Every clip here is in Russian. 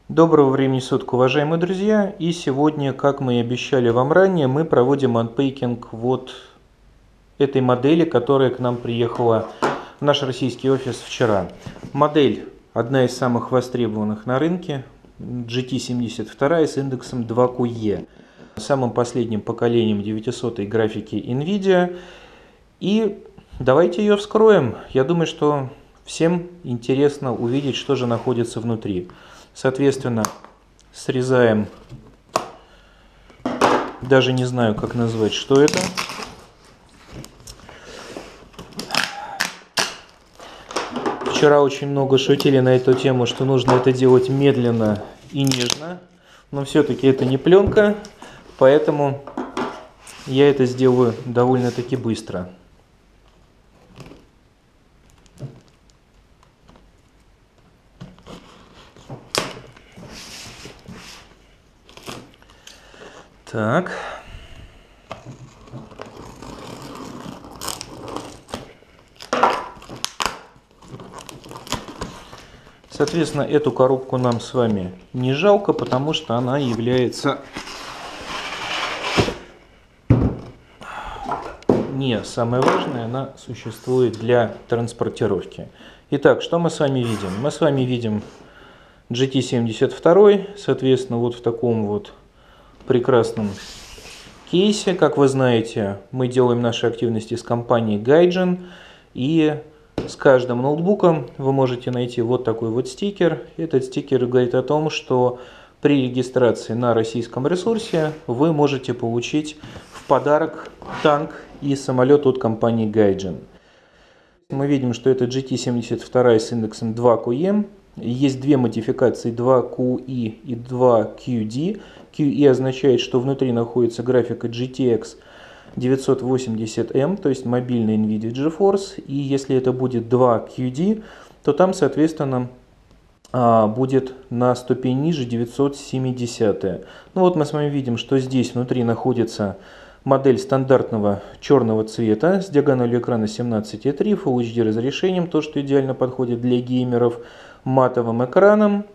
Доброго времени суток, уважаемые друзья! И сегодня, как мы и обещали вам ранее, мы проводим анпейкинг вот этой модели, которая к нам приехала в наш российский офис вчера. Модель одна из самых востребованных на рынке, GT72 с индексом 2QE, самым последним поколением 900-й графики NVIDIA. И давайте ее вскроем. Я думаю, что всем интересно увидеть, что же находится внутри. Соответственно, срезаем, даже не знаю, как назвать, что это. Вчера очень много шутили на эту тему, что нужно это делать медленно и нежно, но все-таки это не пленка, поэтому я это сделаю довольно-таки быстро. Так. Соответственно, эту коробку нам с вами не жалко, потому что она является не самое важное, она существует для транспортировки. Итак, что мы с вами видим? Мы с вами видим GT72, соответственно, вот в таком вот прекрасном кейсе. Как вы знаете, мы делаем наши активности с компанией Gaijin, и с каждым ноутбуком вы можете найти вот такой вот стикер. Этот стикер говорит о том, что при регистрации на российском ресурсе вы можете получить в подарок танк и самолет от компании Gaijin. Мы видим, что это GT72 с индексом 2QE. Есть две модификации 2QE и 2QD. QE означает, что внутри находится графика GTX 980M, то есть мобильный NVIDIA GeForce. И если это будет 2QD, то там, соответственно, будет на ступень ниже 970. Ну вот мы с вами видим, что здесь внутри находится модель стандартного черного цвета с диагональю экрана 17,3, Full HD разрешением, то, что идеально подходит для геймеров, матовым экраном,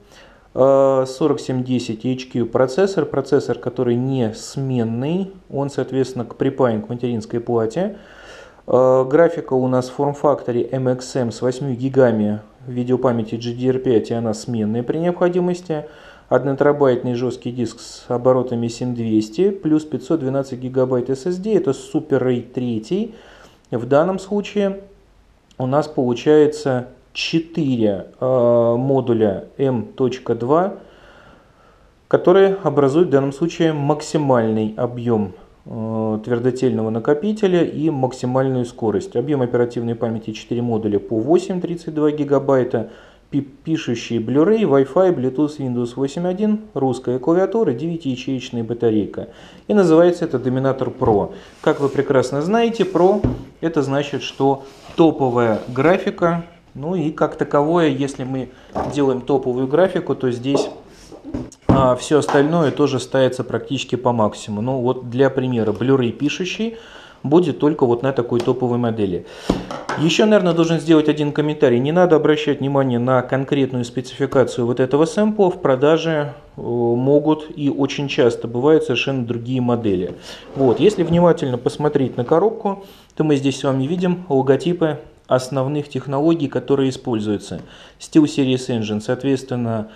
4710 HQ процессор, который не сменный, он, соответственно, припаян к материнской плате. Графика у нас в форм-факторе MXM с 8 гигами видеопамяти GDDR5, и она сменная при необходимости. 1 терабайтный жесткий диск с оборотами 7200, плюс 512 гигабайт SSD, это Super RAID 3. В данном случае у нас получается 4 модуля M.2, которые образуют в данном случае максимальный объем твердотельного накопителя и максимальную скорость. Объем оперативной памяти 4 модуля по 8,32 гигабайта, пишущий Blu-ray, Wi-Fi, Bluetooth, Windows 8.1, русская клавиатура, 9-ячеечная батарейка. И называется это Dominator Pro. Как вы прекрасно знаете, Pro это значит, что топовая графика. Ну и как таковое, если мы делаем топовую графику, то здесь все остальное тоже ставится практически по максимуму. Ну вот для примера, Blu-ray пишущий будет только вот на такой топовой модели. Еще, наверное, должен сделать один комментарий. Не надо обращать внимание на конкретную спецификацию вот этого сэмпла. В продаже могут и очень часто бывают совершенно другие модели. Вот, если внимательно посмотреть на коробку, то мы здесь с вами видим логотипы основных технологий, которые используются. SteelSeries Engine, соответственно,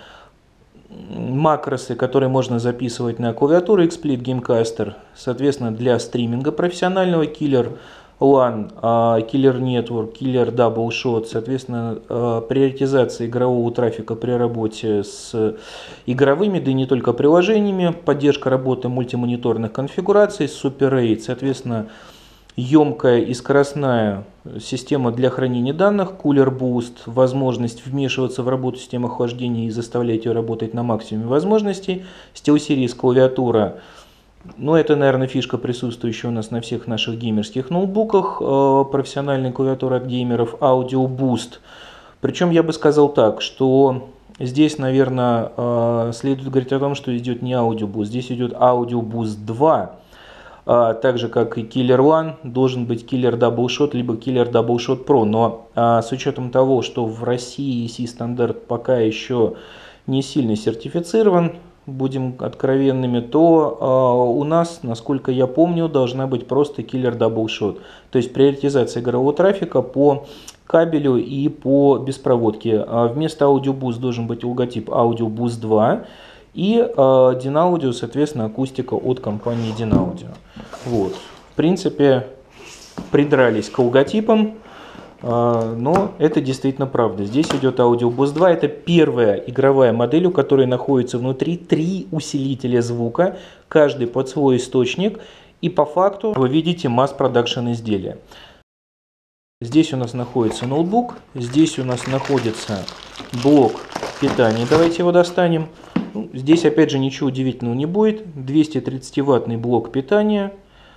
макросы, которые можно записывать на клавиатуру, XSplit, Gamecaster, соответственно, для стриминга профессионального, Killer LAN, Killer Network, Killer Double Shot, соответственно, приоритизация игрового трафика при работе с игровыми, да и не только приложениями, поддержка работы мультимониторных конфигураций, Super RAID, соответственно, емкая и скоростная система для хранения данных, Cooler Boost, возможность вмешиваться в работу системы охлаждения и заставлять ее работать на максимуме возможностей, SteelSeries клавиатура, ну это, наверное, фишка, присутствующая у нас на всех наших геймерских ноутбуках, профессиональная клавиатура от геймеров, Audio Boost. Причем я бы сказал так, что здесь, наверное, следует говорить о том, что идет не Audio Boost, здесь идет Audio Boost 2. Так же, как и Killer One, должен быть Killer Double Shot, либо Killer Double Shot Pro. Но с учетом того, что в России EC стандарт пока еще не сильно сертифицирован, будем откровенными, то у нас, насколько я помню, должна быть просто киллер даблшот. То есть приоритизация игрового трафика по кабелю и по беспроводке. Вместо аудиобус должен быть логотип аудиобус 2 и Dynaudio, соответственно, акустика от компании Dynaudio. Вот. В принципе, придрались к логотипам. Но это действительно правда. Здесь идет аудиобус 2. Это первая игровая модель, у которой находится внутри 3 усилителя звука, каждый под свой источник. И по факту вы видите масс-продакшн изделия. Здесь у нас находится ноутбук. Здесь у нас находится блок питания. Давайте его достанем. Здесь опять же ничего удивительного не будет. 230-ваттный блок питания,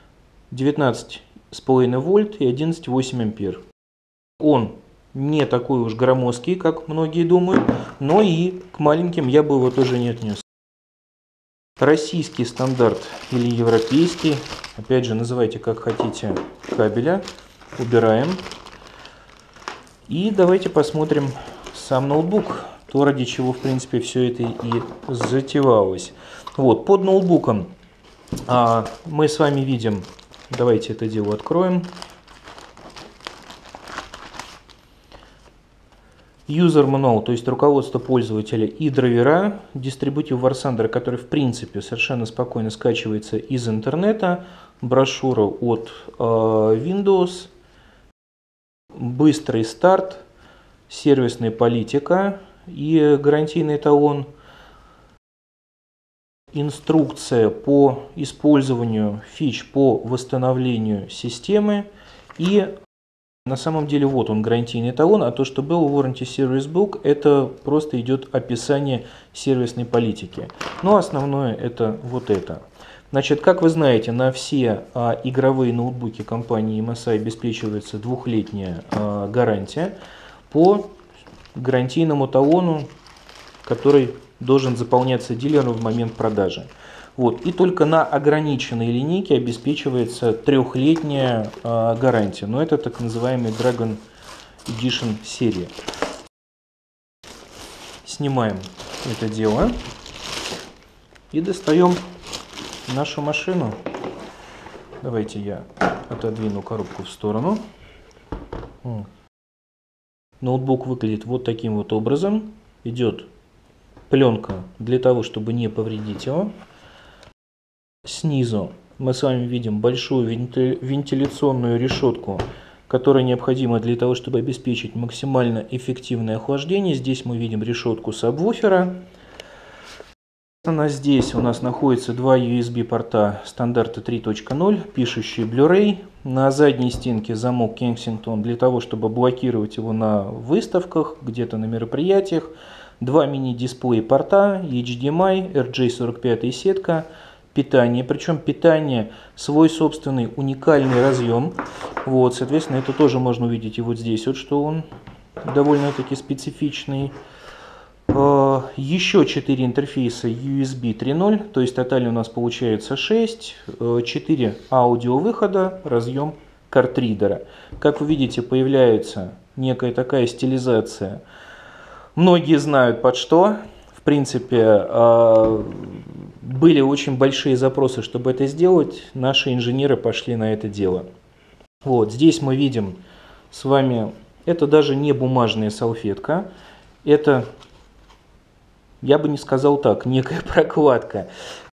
19,5 вольт и 11,8 ампер. Он не такой уж громоздкий, как многие думают, но и к маленьким я бы его тоже не отнес. Российский стандарт или европейский, опять же называйте как хотите, кабеля. Убираем. И давайте посмотрим сам ноутбук, то ради чего в принципе все это и затевалось. Вот, под ноутбуком мы с вами видим, давайте это дело откроем. User Manual, то есть руководство пользователя и драйвера, дистрибутив Warsander, который в принципе совершенно спокойно скачивается из интернета, брошюра от Windows, быстрый старт, сервисная политика и гарантийный талон, инструкция по использованию фич по восстановлению системы и на самом деле вот он гарантийный талон, а то, что был в Warranty Service Book, это просто идет описание сервисной политики. Но основное это вот это. Значит, как вы знаете, на все игровые ноутбуки компании MSI обеспечивается 2-летняя гарантия по гарантийному талону, который должен заполняться дилером в момент продажи. Вот. И только на ограниченной линейке обеспечивается 3-летняя гарантия. Но это так называемый Dragon Edition серии. Снимаем это дело и достаем нашу машину. Давайте я отодвину коробку в сторону. Ноутбук выглядит вот таким вот образом. Идет пленка для того, чтобы не повредить его. Снизу мы с вами видим большую вентиляционную решетку, которая необходима для того, чтобы обеспечить максимально эффективное охлаждение. Здесь мы видим решетку сабвуфера. Здесь у нас находится 2 USB порта стандарта 3.0, пишущий Blu-ray. На задней стенке замок Kensington для того, чтобы блокировать его на выставках, где-то на мероприятиях. 2 мини-дисплея порта, HDMI, RJ45 сетка. Питание, причем питание свой собственный уникальный разъем. Вот, соответственно, это тоже можно увидеть и вот здесь, вот что он довольно-таки специфичный. Еще 4 интерфейса USB 3.0, то есть тотально у нас получается 6, 4 аудиовыхода, разъем картридера. Как вы видите, появляется некая такая стилизация. Многие знают под что. В принципе, были очень большие запросы, чтобы это сделать. Наши инженеры пошли на это дело. Вот здесь мы видим с вами, это даже не бумажная салфетка, это, я бы не сказал так, некая прокладка.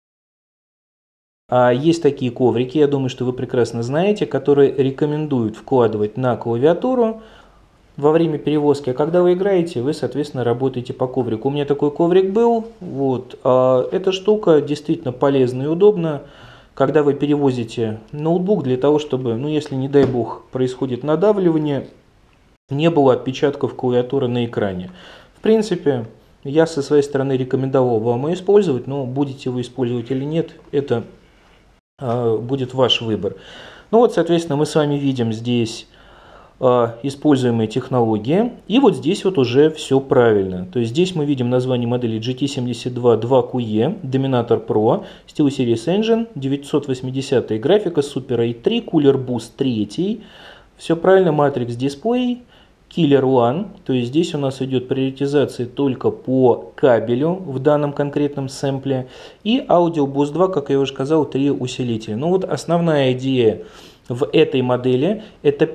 Есть такие коврики, я думаю, что вы прекрасно знаете, которые рекомендуют вкладывать на клавиатуру во время перевозки, а когда вы играете, вы, соответственно, работаете по коврику. У меня такой коврик был. Вот. Эта штука действительно полезна и удобна, когда вы перевозите ноутбук, для того, чтобы, ну, если, не дай бог, происходит надавливание, не было отпечатков клавиатуры на экране. В принципе, я со своей стороны рекомендовал вам ее использовать, но будете вы использовать или нет, это будет ваш выбор. Ну вот, соответственно, мы с вами видим здесь используемые технологии. И вот здесь вот уже все правильно. То есть здесь мы видим название модели GT72 2QE, Dominator Pro, SteelSeries Engine, 980 графика, Super i3, Cooler Boost 3. Все правильно, Matrix дисплей Killer One, то есть здесь у нас идет приоритизация только по кабелю в данном конкретном сэмпле, и Audio Boost 2, как я уже сказал, 3 усилителя. Ну вот основная идея в этой модели — это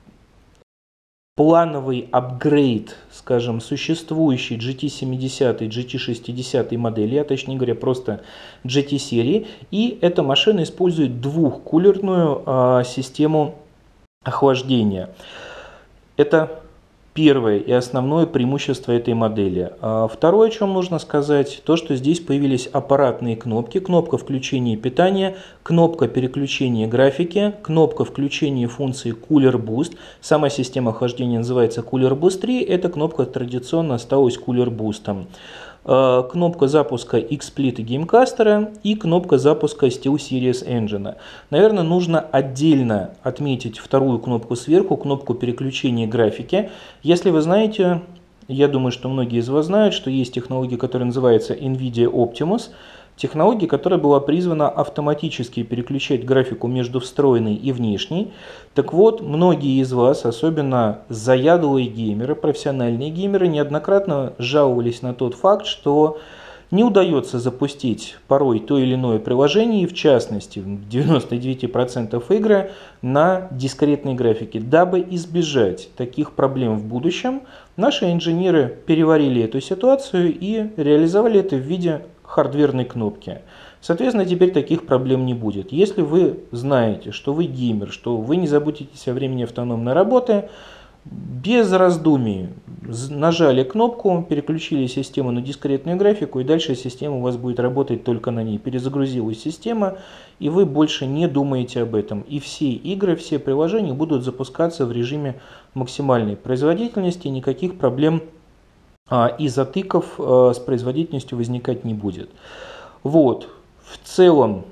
плановый апгрейд, скажем, существующей GT70, GT60 модели, а точнее говоря, просто GT серии, и эта машина использует двухкулерную систему охлаждения. Это первое и основное преимущество этой модели. Второе, о чем нужно сказать, то, что здесь появились аппаратные кнопки. Кнопка включения питания, кнопка переключения графики, кнопка включения функции Cooler Boost. Сама система охлаждения называется Cooler Boost 3. Эта кнопка традиционно осталась Cooler Boost. Кнопка запуска XSplit и Gamecaster и кнопка запуска SteelSeries Engine. Наверное, нужно отдельно отметить вторую кнопку сверху, кнопку переключения графики. Если вы знаете, я думаю, что многие из вас знают, что есть технология, которая называется NVIDIA Optimus. Технология, которая была призвана автоматически переключать графику между встроенной и внешней. Так вот, многие из вас, особенно заядлые геймеры, профессиональные геймеры, неоднократно жаловались на тот факт, что не удается запустить порой то или иное приложение, и в частности в 99% игры на дискретной графике. Дабы избежать таких проблем в будущем, наши инженеры переварили эту ситуацию и реализовали это в виде хардверной кнопки. Соответственно, теперь таких проблем не будет. Если вы знаете, что вы геймер, что вы не заботитесь о времени автономной работы, без раздумий нажали кнопку, переключили систему на дискретную графику, и дальше система у вас будет работать только на ней. Перезагрузилась система, и вы больше не думаете об этом. И все игры, все приложения будут запускаться в режиме максимальной производительности, никаких проблем и затыков с производительностью возникать не будет. Вот, в целом,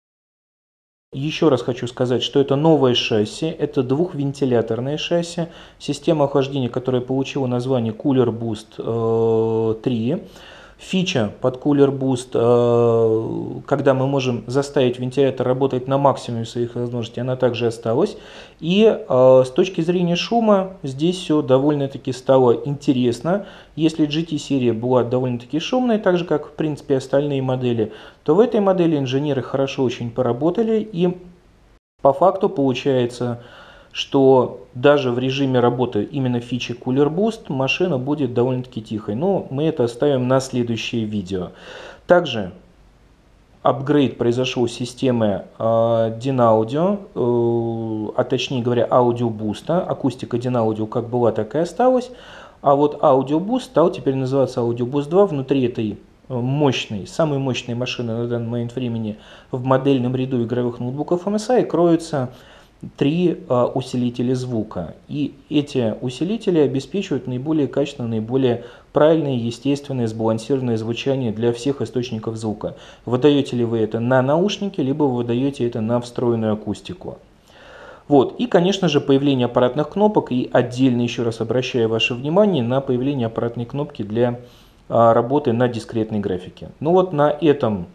еще раз хочу сказать, что это новое шасси, это двухвентиляторное шасси, система охлаждения, которая получила название Cooler Boost 3. Фича под Cooler Boost, когда мы можем заставить вентилятор работать на максимуме своих возможностей, она также осталась. И с точки зрения шума здесь все довольно-таки стало интересно. Если GT-серия была довольно-таки шумной, так же как в принципе остальные модели, то в этой модели инженеры хорошо очень поработали, и по факту получается, что даже в режиме работы именно фичи Cooler Boost машина будет довольно-таки тихой. Но мы это оставим на следующее видео. Также апгрейд произошел системы Dynaudio, а точнее говоря Audio Boost. Акустика Dynaudio как была, так и осталась. А вот Audio Boost стал теперь называться Audio Boost 2. Внутри этой самой мощной машины на данный момент времени в модельном ряду игровых ноутбуков MSI кроются 3 усилителя звука. И эти усилители обеспечивают наиболее качественное, наиболее правильное, естественное, сбалансированное звучание для всех источников звука. Выдаете ли вы это на наушники, либо вы выдаете это на встроенную акустику. Вот. И, конечно же, появление аппаратных кнопок. И отдельно еще раз обращаю ваше внимание на появление аппаратной кнопки для работы на дискретной графике. Ну вот на этом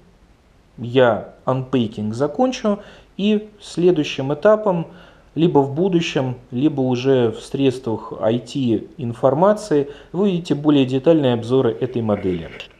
я unpacking закончу. И следующим этапом, либо в будущем, либо уже в средствах IT информации, вы увидите более детальные обзоры этой модели.